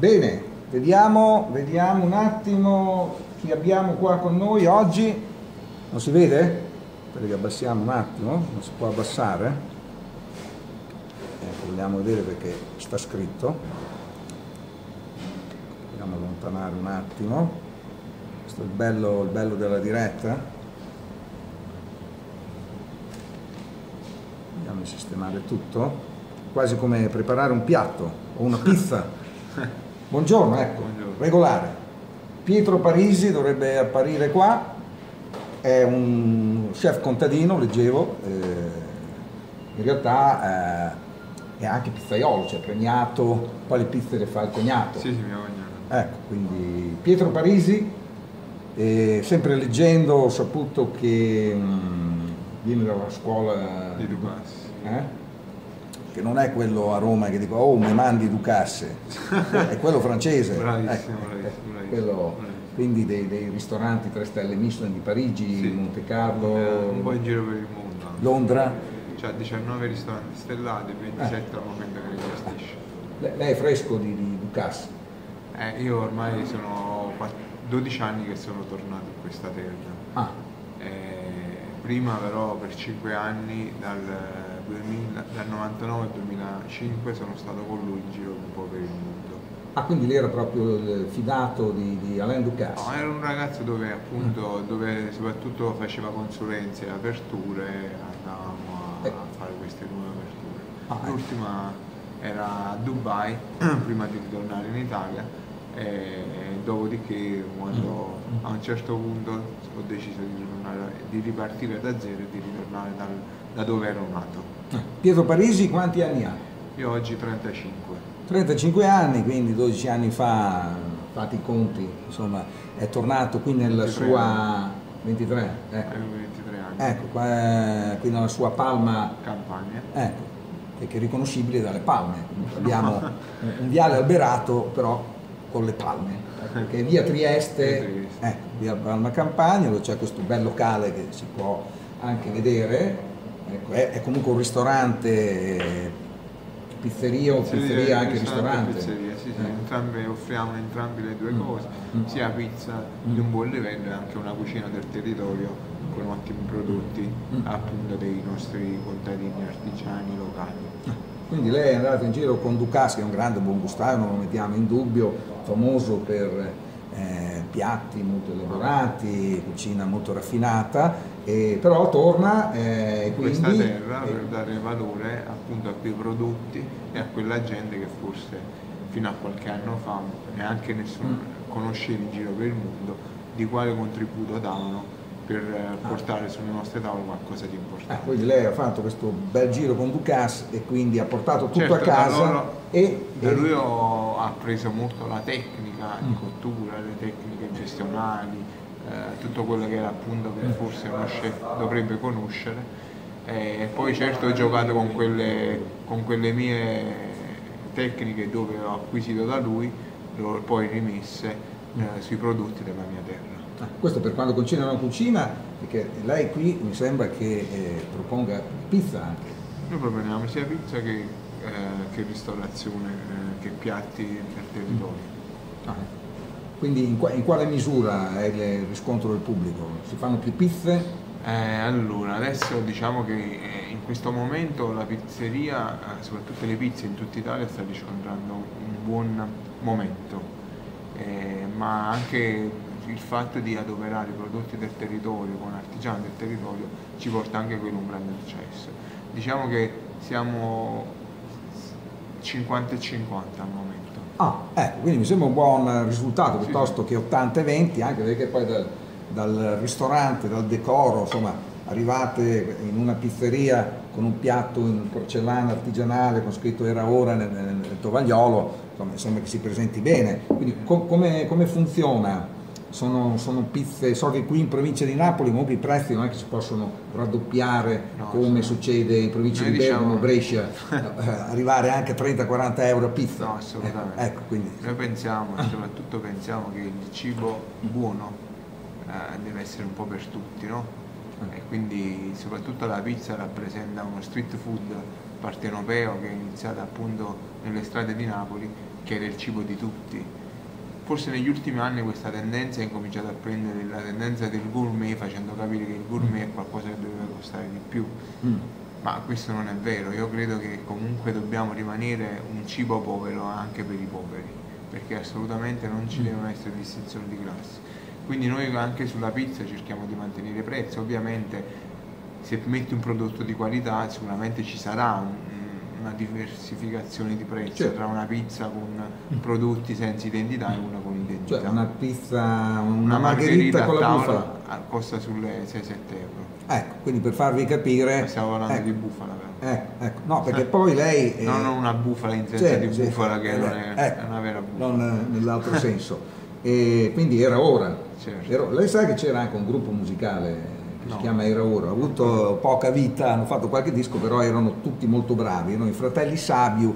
Bene, vediamo un attimo chi abbiamo qua con noi oggi. Non si vede? Spero che abbassiamo un attimo, non si può abbassare. Vogliamo vedere perché sta scritto. Vogliamo allontanare un attimo. Questo è il bello della diretta. Vediamo di sistemare tutto. Quasi come preparare un piatto o una pizza. Buongiorno, ecco, Buongiorno. regolare. Pietro Parisi dovrebbe apparire qua, è un chef contadino, leggevo, in realtà è anche pizzaiolo, cioè premiato, poi le pizze le fa il cognato. Sì, mio cognato. Ecco, quindi Pietro Parisi, sempre leggendo ho saputo che viene dalla scuola Di Ducasse. che non è quello a Roma che dico oh mi mandi Ducasse, è quello francese. Bravissimo, Ecco, bravissimo. quello, quindi dei ristoranti 3 stelle Michelin di Parigi, Sì. Monte Carlo, Un po' in giro per il mondo. Londra. C'ha 19 ristoranti stellati, 27 al momento che li gestisce. Lei è fresco di Ducasse. Io ormai sono 12 anni che sono tornato in questa terra. Ah, Prima però per 5 anni, dal 99 al 2005, sono stato con lui in giro un po' per il mondo. quindi lei era proprio il fidato di Alain Ducasse. No, era un ragazzo dove appunto, dove soprattutto faceva consulenze e aperture, andavamo a fare queste nuove aperture. L'ultima era a Dubai, prima di ritornare in Italia, e dopodiché quando a un certo punto ho deciso di ripartire da zero e di ritornare da dove ero nato. Pietro Parisi quanti anni ha? Io oggi 35. 35 anni, quindi 12 anni fa, fate i conti, insomma, è tornato qui nella 23 sua 23, ecco. 23 anni. Ecco, qui nella sua Palma, Campania. ecco, che è riconoscibile dalle palme. Abbiamo un viale alberato, però con le palme, ecco, che è via Trieste, ecco, via Palma Campania, dove c'è questo bel locale che si può anche vedere, ecco, è comunque un ristorante, pizzeria o pizzeria anche ristorante. Pizzeria, sì. Offriamo entrambi le due cose, sia pizza di un buon livello e anche una cucina del territorio con ottimi prodotti appunto dei nostri contadini artigiani locali. Quindi lei è andato in giro con Ducasse, che è un grande buon gustaio, non lo mettiamo in dubbio, famoso per piatti molto elaborati, cucina molto raffinata, però torna in quindi questa terra per dare valore appunto a quei prodotti e a quella gente che forse fino a qualche anno fa neanche nessuno conosceva in giro per il mondo di quale contributo davano per portare sulle nostre tavole qualcosa di importante. Quindi lei ha fatto questo bel giro con Ducasse e quindi ha portato tutto Certo, a casa da lui ha preso molto la tecnica di cottura, le tecniche gestionali, tutto quello che era appunto che forse uno chef dovrebbe conoscere, e poi certo ho giocato con quelle mie tecniche dove ho acquisito da lui, le ho poi rimesse sui prodotti della mia terra. Questo per quanto concerne la cucina, perché lei qui mi sembra che proponga pizza anche. Noi proponiamo sia pizza che ristorazione, che piatti per territorio. Quindi in quale misura è il riscontro del pubblico? Si fanno più pizze? Allora, adesso diciamo che in questo momento la pizzeria, soprattutto le pizze in tutta Italia, sta riscontrando un buon momento, ma anche il fatto di adoperare i prodotti del territorio con artigiani del territorio ci porta anche quello un grande successo. Diciamo che siamo 50 e 50 al momento. Quindi mi sembra un buon risultato piuttosto che 80 e 20, anche perché poi dal ristorante, dal decoro, insomma, arrivate in una pizzeria con un piatto in porcellana artigianale con scritto era ora nel tovagliolo, insomma, mi sembra che si presenti bene. Quindi come funziona? Sono pizze, so che qui in provincia di Napoli comunque i prezzi non è che si possono raddoppiare come succede in provincia di Bergamo, Brescia, arrivare anche a 30-40 euro a pizza. No, assolutamente. Ecco, quindi. Noi pensiamo, soprattutto pensiamo che il cibo buono deve essere un po' per tutti, no? E quindi soprattutto la pizza rappresenta uno street food partenopeo che è iniziata appunto nelle strade di Napoli, che era il cibo di tutti. Forse negli ultimi anni questa tendenza è incominciata a prendere la tendenza del gourmet, facendo capire che il gourmet è qualcosa che deve costare di più. Ma questo non è vero, io credo che comunque dobbiamo rimanere un cibo povero anche per i poveri, perché assolutamente non ci devono essere distinzioni di classe. Quindi noi anche sulla pizza cerchiamo di mantenere i prezzi. Ovviamente se metti un prodotto di qualità sicuramente ci sarà una diversificazione di prezzo, certo, tra una pizza con prodotti senza identità e una con identità. Cioè una pizza, una margherita con la bufala costa sulle 6-7 euro. Ecco, quindi per farvi capire... Ma stiamo parlando di bufala, però. Ecco, no, perché poi lei... non una bufala in senso di bufala, che non è una vera bufala. Non nell'altro senso. E quindi era ora. Certo. Lei sa che c'era anche un gruppo musicale che si chiama Era Ora, ha avuto poca vita, hanno fatto qualche disco, però erano tutti molto bravi, erano i fratelli Sabio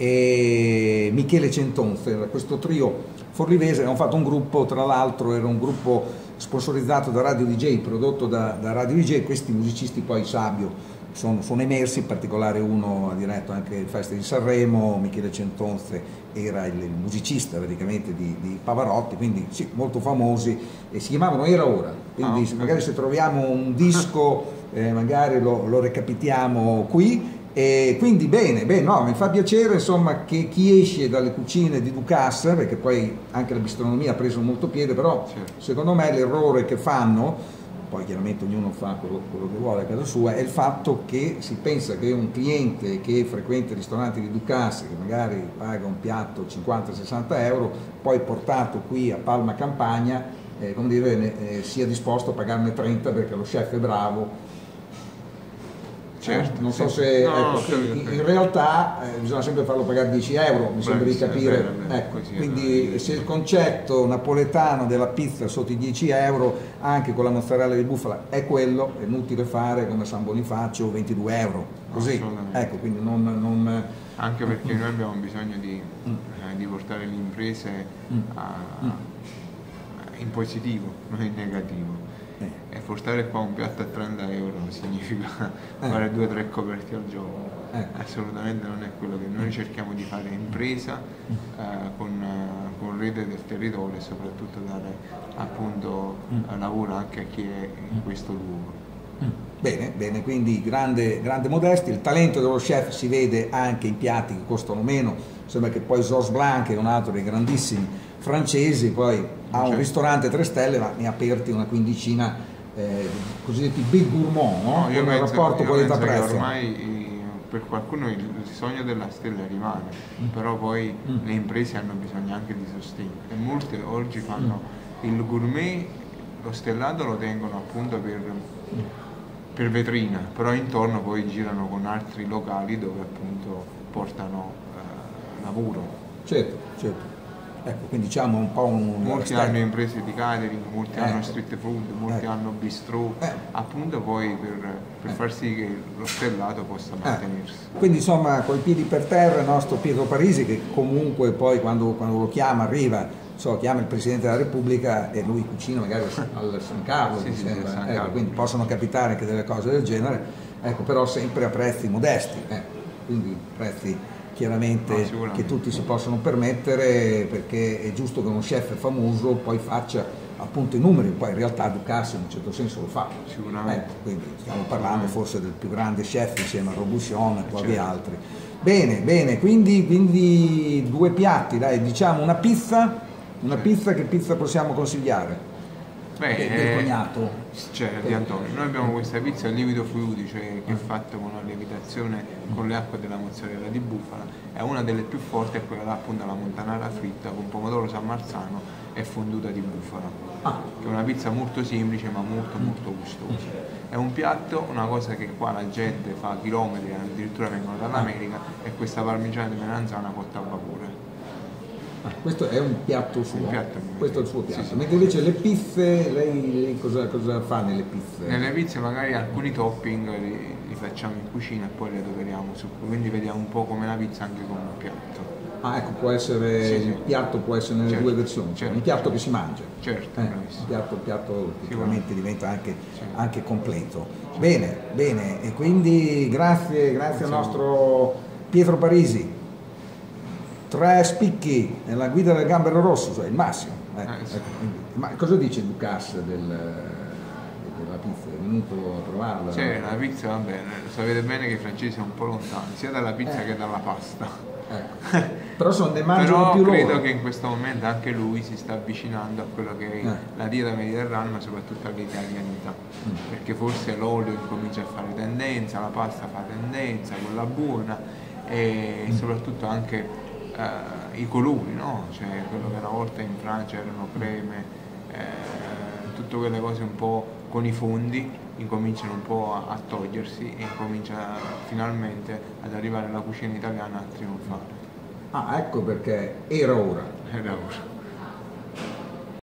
e Michele Centonfe, era questo trio forlivese, hanno fatto un gruppo, tra l'altro era un gruppo sponsorizzato da Radio DJ, prodotto da Radio DJ. Questi musicisti poi Sabio sono emersi, in particolare uno ha diretto anche il Festival di Sanremo, Michele Centonfe era il musicista praticamente di Pavarotti, quindi sì, molto famosi, e si chiamavano Era Ora, quindi magari se troviamo un disco magari lo recapitiamo qui. E quindi bene, no, mi fa piacere insomma che chi esce dalle cucine di Ducasse, perché poi anche la bistronomia ha preso molto piede, però secondo me l'errore che fanno, poi chiaramente ognuno fa quello che vuole a casa sua, è il fatto che si pensa che un cliente che frequenta i ristoranti di Ducasse, che magari paga un piatto 50-60 euro, poi portato qui a Palma Campagna, come dire, sia disposto a pagarne 30 perché lo chef è bravo. Certo, non so se in realtà bisogna sempre farlo pagare 10 euro, mi sembra di capire. Ecco, quindi se il concetto napoletano della pizza sotto i 10 euro, anche con la mozzarella di bufala, è quello, è inutile fare come San Bonifacio 22 euro, così. Ecco, quindi non... Anche perché noi abbiamo bisogno di portare le imprese in positivo, non in negativo. E portare qua un piatto a 30 euro significa fare 2-3 coperti al giorno. Assolutamente non è quello che noi cerchiamo di fare, impresa con rete del territorio, e soprattutto dare appunto lavoro anche a chi è in questo luogo. Bene, quindi grande modestia. Il talento dello chef si vede anche in piatti che costano meno. Sembra che poi Georges Blanc, che è un altro dei grandissimi francesi, poi ha un ristorante 3 stelle, ma ne ha aperti una quindicina cosiddetti big gourmand, no? Io Come penso, rapporto qualità-prezzo. Ormai per qualcuno il sogno della stella rimane, però poi le imprese hanno bisogno anche di sostegno, e molte oggi fanno il gourmet, lo stellato lo tengono appunto per vetrina, però intorno poi girano con altri locali dove appunto portano lavoro. Certo. Ecco, quindi diciamo un po' molti hanno imprese di catering, molti hanno street food, molti hanno bistrò, appunto poi per far sì che lo stellato possa mantenersi. Quindi insomma, coi piedi per terra, il nostro Pietro Parisi, che comunque poi quando lo chiama arriva, chiama il Presidente della Repubblica e lui cucina magari al San Carlo, San Carlo. Quindi possono capitare anche delle cose del genere, però sempre a prezzi modesti, quindi prezzi chiaramente che tutti si possono permettere, perché è giusto che uno chef famoso poi faccia appunto i numeri, poi in realtà Ducasse in un certo senso lo fa. Sicuramente. Quindi stiamo parlando forse del più grande chef insieme a Robuchon e pochi altri. Bene, quindi 2 piatti, dai, diciamo una pizza, che pizza possiamo consigliare? Del cognato, di Antonio. Noi abbiamo questa pizza al lievito fluidi, cioè che è fatta con la lievitazione con le acque della mozzarella di bufala. È una delle più forti, è quella là, appunto, la montanara fritta con pomodoro San Marzano e fonduta di bufala, che è una pizza molto semplice ma molto gustosa. È un piatto, una cosa che qua la gente fa chilometri, addirittura vengono dall'America, è questa parmigiana di melanzana cotta a vapore. Questo è un piatto suo, questo è il suo piatto. Sì. Mentre invece le pizze, lei cosa fa nelle pizze? Nelle pizze magari alcuni topping li facciamo in cucina e poi li adoperiamo su, quindi vediamo un po' come la pizza anche come un piatto. Ah, ecco, può essere, Sì, il sì. piatto può essere nelle Certo, due versioni, cioè certo, un piatto certo. che si mangia. Certo, Un bravissimo. piatto che chiaramente diventa anche, Certo. anche completo. Bene, bene, e quindi grazie al nostro Pietro Parisi. 3 spicchi nella guida del gambero rosso, cioè il massimo. Sì. Ma cosa dice Lucas della pizza? È venuto a provarla? Cioè, la pizza va bene, sapete bene che i francesi sono un po' lontani, sia dalla pizza che dalla pasta. Ecco. Però ne mangiano Però più credo loro. che in questo momento anche lui si sta avvicinando a quello che è la dieta mediterranea, ma soprattutto all'italianità, perché forse l'olio incomincia a fare tendenza, la pasta fa tendenza, quella buona, e soprattutto anche i colori, no? Cioè quello che una volta in Francia erano creme, tutte quelle cose un po' con i fondi incominciano un po' a togliersi e incomincia finalmente ad arrivare la cucina italiana a trionfare. Ah, ecco perché era ora. Era ora.